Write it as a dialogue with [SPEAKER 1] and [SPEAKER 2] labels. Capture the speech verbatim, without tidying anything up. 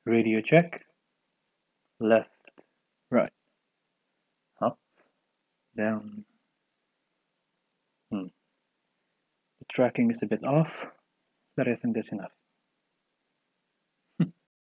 [SPEAKER 1] Radio check. Left, right, up, down. Hmm. The tracking is a bit off, but I think that's enough.